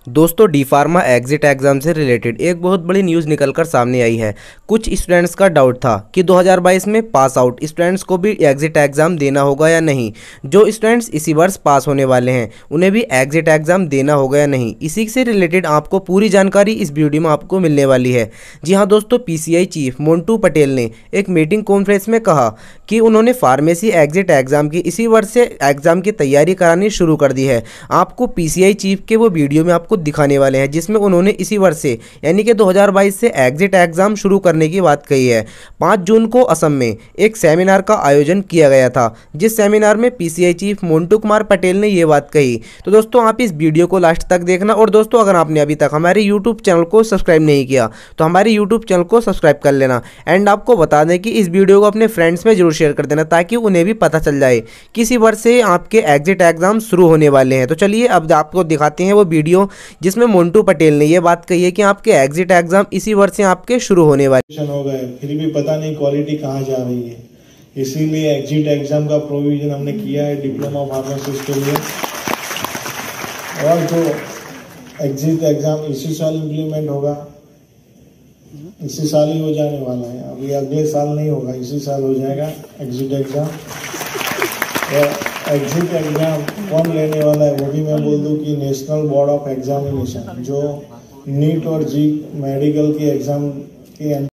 दोस्तों D pharma exit exam से related एक बहुत बड़ी न्यूज़ निकलकर सामने आई है। कुछ स्टूडेंट्स का डाउट था कि 2022 में पास आउट स्टूडेंट्स को भी एग्जिट एग्जाम देना होगा या नहीं। जो स्टूडेंट्स इसी वर्ष पास होने वाले हैं उन्हें भी एग्जिट एग्जाम देना होगा या नहीं, इसी से रिलेटेड आपको पूरी जानकारी इस वीडियो में आपको मिलने वाली है। जी हाँ दोस्तों, पीसीआई चीफ मोंटू पटेल ने एक मीटिंग कॉन्फ्रेंस में कहा कि उन्होंने फार्मेसी एग्जिट एग्जाम की इसी वर्ष से एग्जाम की तैयारी करानी शुरू कर दी है। आपको पीसीआई चीफ के वो वीडियो में आपको दिखाने वाले हैं जिसमें उन्होंने इसी वर्ष से यानी कि 2022 से एग्जिट एग्जाम शुरू करने की बात कही है। 5 जून को असम में एक सेमिनार का आयोजन किया गया था, जिस सेमिनार में पीसीआई चीफ मोंटू कुमार पटेल ने यह बात कही। तो दोस्तों आप इस वीडियो को लास्ट तक देखना, और दोस्तों अगर आपने अभी तक हमारे यूट्यूब चैनल को सब्सक्राइब नहीं किया तो हमारे यूट्यूब चैनल को सब्सक्राइब कर लेना। एंड आपको बता दें कि इस वीडियो को अपने फ्रेंड्स में जरूर शेयर कर देना ताकि उन्हें भी पता चल जाए कि इसी वर्ष से आपके एग्जिट एग्जाम शुरू होने वाले हैं। तो चलिए अब आपको दिखाते हैं वो वीडियो जिसमें मोंटू पटेल ने यह बात कही है कि आपके एग्जिट एग्जाम इसी वर्ष से आपके शुरू होने वाले हो गए, फिर भी पता नहीं क्वालिटी कहाँ जा रही है। इसीलिए एग्जिट एग्जाम का प्रोविजन हमने किया है डिप्लोमा फार्मासिस्ट के लिए। और जो एग्जिट एग्जाम इसी साल इम्प्लीमेंट होगा, इसी साल ही हो जाने वाला है, अभी अगले साल नहीं होगा, इसी साल हो जाएगा एग्जिट एग्जाम। एग्जिट एग्जाम कौन लेने वाला है वो भी मैं बोल दूं कि नेशनल बोर्ड ऑफ एग्जामिनेशन, जो नीट और जी मेडिकल की एग्जाम की